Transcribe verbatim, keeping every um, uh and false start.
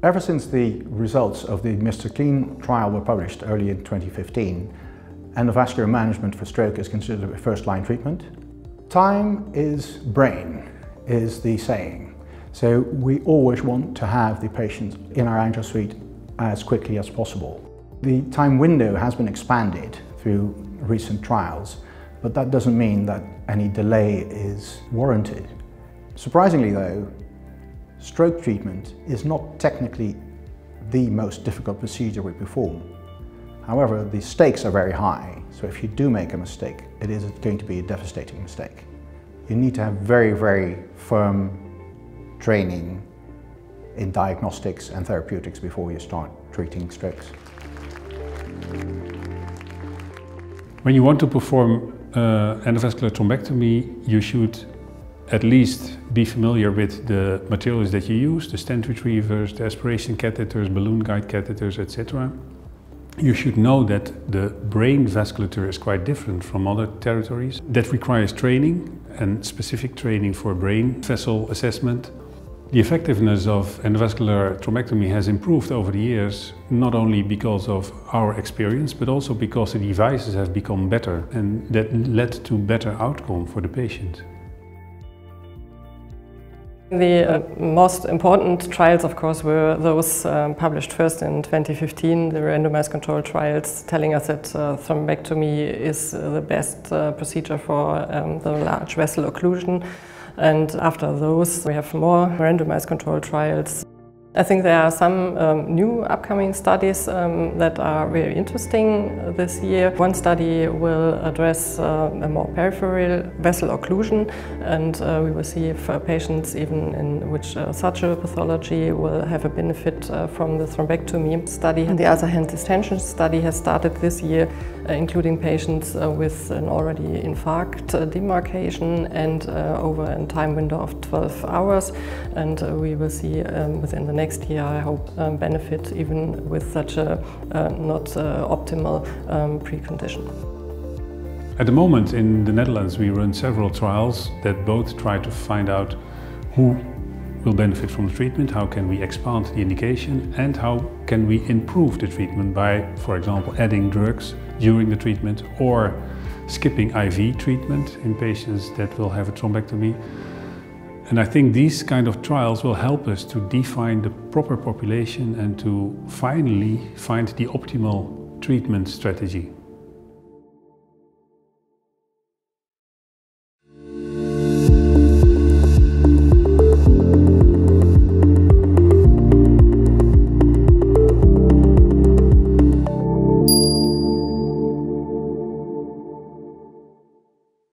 Ever since the results of the Mister Clean trial were published early in twenty fifteen, endovascular management for stroke is considered a first-line treatment. Time is brain, is the saying. So we always want to have the patient in our angio suite as quickly as possible. The time window has been expanded through recent trials, but that doesn't mean that any delay is warranted. Surprisingly though, stroke treatment is not technically the most difficult procedure we perform. However, the stakes are very high, so if you do make a mistake, it is going to be a devastating mistake. You need to have very, very firm training in diagnostics and therapeutics before you start treating strokes. When you want to perform uh, endovascular thrombectomy, you should at least be familiar with the materials that you use, the stent retrievers, the aspiration catheters, balloon guide catheters, et cetera. You should know that the brain vasculature is quite different from other territories. That requires training and specific training for brain vessel assessment. The effectiveness of endovascular thrombectomy has improved over the years, not only because of our experience, but also because the devices have become better, and that led to better outcome for the patient. The uh, most important trials, of course, were those um, published first in twenty fifteen, the randomized control trials telling us that uh, thrombectomy is uh, the best uh, procedure for um, the large vessel occlusion. And after those, we have more randomized control trials. I think there are some um, new upcoming studies um, that are very interesting this year. One study will address uh, a more peripheral vessel occlusion, and uh, we will see if uh, patients even in which uh, such a pathology will have a benefit uh, from the thrombectomy study. And the other hand, distension study has started this year, uh, including patients uh, with an already infarct uh, demarcation and uh, over a time window of twelve hours. And uh, we will see um, within the next year, I hope, um, benefit even with such a uh, not uh, optimal um, precondition. At the moment in the Netherlands we run several trials that both try to find out who will benefit from the treatment, how can we expand the indication, and how can we improve the treatment by, for example, adding drugs during the treatment or skipping I V treatment in patients that will have a thrombectomy. And I think these kind of trials will help us to define the proper population and to finally find the optimal treatment strategy.